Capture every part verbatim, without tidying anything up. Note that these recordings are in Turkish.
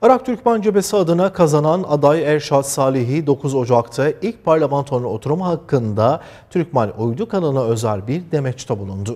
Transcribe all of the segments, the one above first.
Irak Türkmen Cephesi adına kazanan aday Erşad Salih'i dokuz Ocak'ta ilk parlamentonun oturumu hakkında Türkmen Uydu kanalına özel bir demeçte bulundu.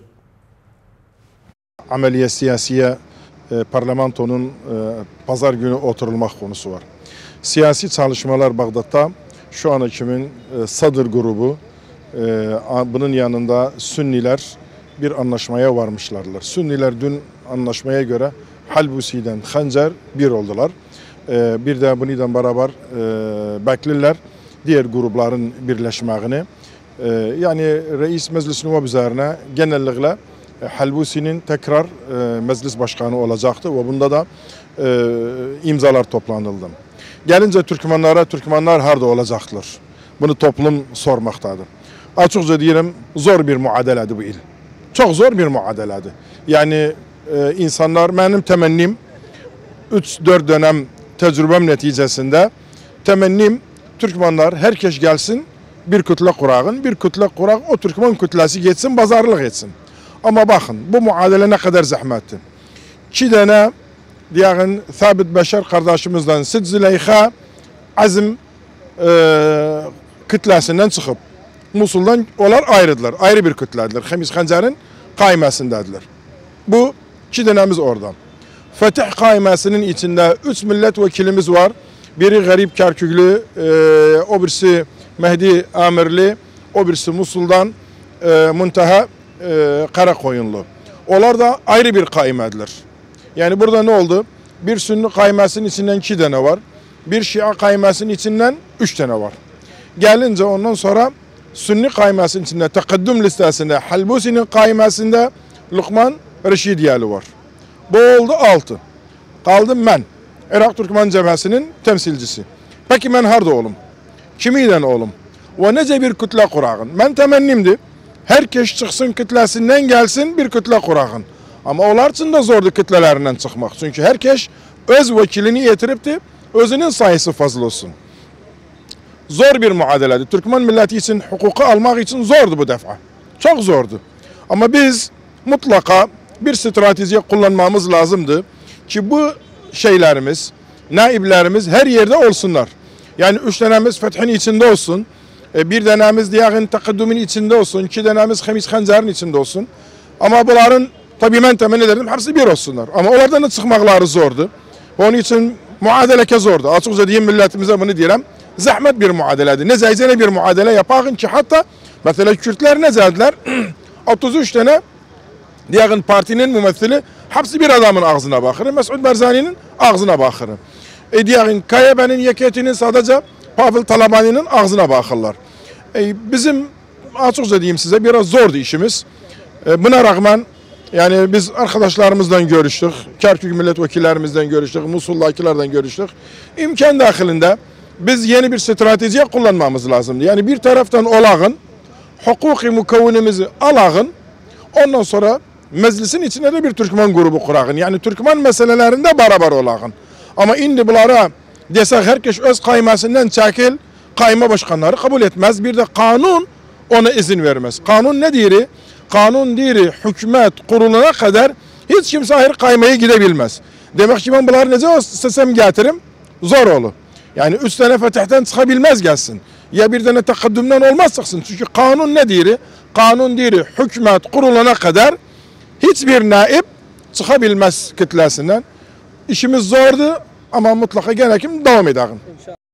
Ameliye siyasiye e, parlamentonun e, pazar günü oturulmak konusu var. Siyasi çalışmalar Bağdat'ta şu an kimin e, Sadır grubu, e, bunun yanında Sünniler bir anlaşmaya varmışlarlar. Sünniler dün anlaşmaya göre Halbusi'den Hancer bir oldular. E, bir de bununla beraber e, bekliler diğer grupların birleşmeğini. E, yani Reis Meclis Nuvab üzerine genellikle Halbusi'nin tekrar e, meclis başkanı olacaktı ve bunda da e, imzalar toplanıldı. Gelince Türkmenlere, Türkmenler harda olacaklar. Bunu toplum sormaktadır. Açıkça diyelim zor bir muadeledir bu il. Çok zor bir muadeledir. Yani e, insanlar, benim temennim üç dört dönem tecrübem neticesinde temennim Türkmenler herkes gelsin bir kütle kurağın, bir kütle kurak o Türkmen kütlesi geçsin, pazarlık etsin. Ama bakın bu muadele ne kadar zahmetli. İki tane diyelim Sabit Beşer kardeşimizden Sid Züleyha azim e, kütlesinden çıkıp Musul'dan onlar ayrıdılar. Ayrı bir kütlediler. Hemiz Hancer'in kaimesindedirler. Bu iki tanemiz oradan. Fetih kaimesinin içinde üç milletvekilimiz var. Biri Garip Kerküklü, e, o birisi Mehdi Amirli, o birisi Musul'dan e, Muntaha e, Karakoyunlu. Onlar da ayrı bir kaimediler. Yani burada ne oldu? Bir Sünni kaimesinin içinden iki tane var. Bir Şia kaimesinin içinden üç tane var. Gelince ondan sonra Sünni kaimesinin içinde tekaddüm listesinde Halbusi'nin kaimesinde Lukman Reşidiyeli var. Bu oldu altı. Kaldım ben. Irak Türkmen Cephesi'nin temsilcisi. Peki ben harda oğlum? Kimiyle oğlum? Ve nece bir kütle kurağın? Ben temennimdi. Herkes çıksın kütlesinden gelsin bir kütle kurağın. Ama onlar için de zordu kütlelerinden çıkmak. Çünkü herkes öz vekilini getiripti. Özünün sayısı fazla olsun. Zor bir muadeleydi. Türkmen milleti için hukuku almak için zordu bu defa. Çok zordu. Ama biz mutlaka bir strateji kullanmamız lazımdı ki bu şeylerimiz, naiblerimiz her yerde olsunlar. Yani üç tanemiz Fethin içinde olsun, bir tanemiz diğerin tekaddümün içinde olsun, iki tanemiz Hemiz Hancer'in içinde olsun. Ama bunların tabii ben temenni ederdim hepsi bir olsunlar. Ama onlardan da çıkmakları zordu. Onun için muadeleke zordu. Açıkça diyeyim milletimize bunu diyelim. Zahmet bir muadeleydi. Ne zeyzene bir muadele yapakın ki hatta mesela Kürtler ne zediler? otuz üç tane diğer partinin mümessili hepsi bir adamın ağzına bakır. Mesud Barzani'nin ağzına bakır. E diğer K Y B'nin yeketinin sadece Pavel Talabani'nin ağzına bakırlar. E bizim açıkça diyeyim size biraz zordu işimiz. E buna rağmen yani biz arkadaşlarımızdan görüştük. Kerkük milletvekillerimizden görüştük. Musul'dakilerden görüştük. İmkan dahilinde biz yeni bir strateji kullanmamız lazımdı. Yani bir taraftan olağın, hukuki mukavvinimizi alağın, ondan sonra meclisin içinde de bir Türkmen grubu kurağın. Yani Türkmen meselelerinde beraber olağın. Ama indi bunlara desek herkes öz kaymesinden çekil, kayma başkanları kabul etmez. Bir de kanun ona izin vermez. Kanun ne diri? Kanun diri hükümet kuruluna kadar hiç kimse ayrı kaymaya gidebilmez. Demek ki ben bunları nece istesem getirim zor olur. Yani üç tane fetihten çıkabilmez gelsin. Ya bir tane tekaddümden olmaz çıksın. Çünkü kanun ne diri? Kanun diri hükümet kuruluna kadar hiçbir naib çıkabilmez kitlesinden. İşimiz zordu ama mutlaka gene kim devam edelim.